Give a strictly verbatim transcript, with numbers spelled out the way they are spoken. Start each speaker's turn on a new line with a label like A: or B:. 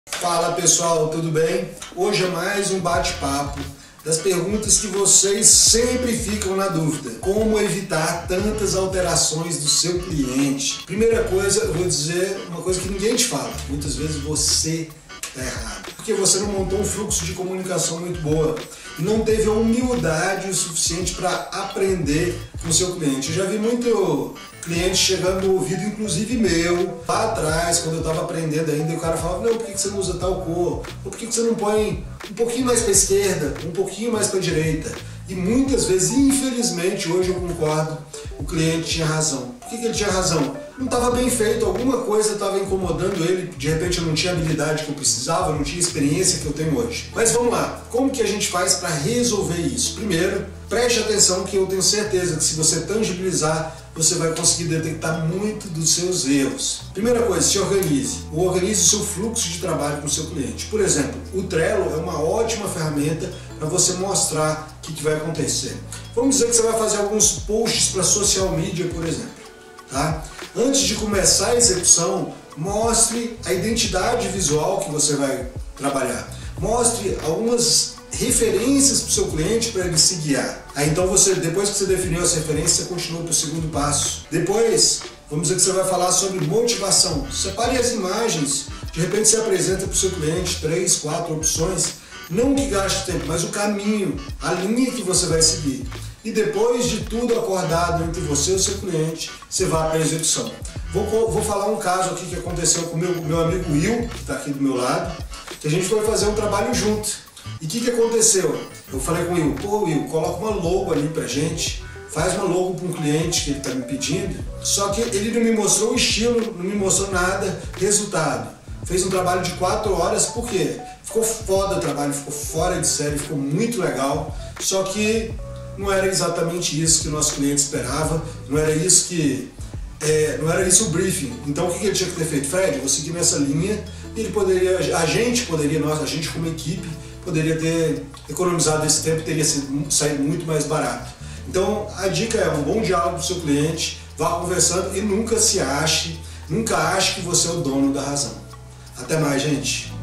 A: Fala pessoal, tudo bem? Hoje é mais um bate-papo das perguntas que vocês sempre ficam na dúvida. Como evitar tantas alterações do seu cliente? Primeira coisa, eu vou dizer uma coisa que ninguém te fala. Muitas vezes você está errado. Porque você não montou um fluxo de comunicação muito boa e não teve a humildade o suficiente para aprender com o seu cliente. Eu já vi muito cliente chegando no ouvido, inclusive meu, lá atrás, quando eu estava aprendendo ainda, e o cara falava, não, por que você não usa tal cor? Ou por que você não põe um pouquinho mais para a esquerda, um pouquinho mais para a direita? E muitas vezes, infelizmente, hoje eu concordo, o cliente tinha razão. Por que, que ele tinha razão? Não estava bem feito, alguma coisa estava incomodando ele, de repente eu não tinha a habilidade que eu precisava, não tinha a experiência que eu tenho hoje. Mas vamos lá, como que a gente faz para resolver isso? Primeiro, preste atenção que eu tenho certeza que se você tangibilizar, você vai conseguir detectar muito dos seus erros. Primeira coisa, se organize. Organize o seu fluxo de trabalho com o seu cliente. Por exemplo, o Trello é uma ótima ferramenta para você mostrar o que, que vai acontecer. Vamos dizer que você vai fazer alguns posts para social media, por exemplo. Tá? Antes de começar a execução, mostre a identidade visual que você vai trabalhar. Mostre algumas referências para o seu cliente para ele se guiar. Aí então você, depois que você definiu as referências, você continua para o segundo passo. Depois, vamos dizer que você vai falar sobre motivação. Separe as imagens, de repente você apresenta para o seu cliente três, quatro opções, não que gaste tempo, mas o caminho, a linha que você vai seguir. E depois de tudo acordado entre você e o seu cliente, você vai para a execução. Vou, vou falar um caso aqui que aconteceu com o meu, meu amigo Will, que está aqui do meu lado, que a gente foi fazer um trabalho junto. E o que, que aconteceu? Eu falei com o Will, pô Will, coloca uma logo ali pra gente, faz uma logo para um cliente que ele está me pedindo, só que ele não me mostrou o estilo, não me mostrou nada, resultado. Fez um trabalho de quatro horas, por quê? Ficou foda o trabalho, ficou fora de série, ficou muito legal, só que não era exatamente isso que o nosso cliente esperava, não era isso que... É, não era isso o briefing. Então o que ele tinha que ter feito? Fred, eu vou seguir nessa linha, e ele poderia, a gente poderia, nós, a gente como equipe, poderia ter economizado esse tempo e teria sido, saído muito mais barato. Então a dica é um bom diálogo com o seu cliente, vá conversando e nunca se ache, nunca ache que você é o dono da razão. Até mais, gente!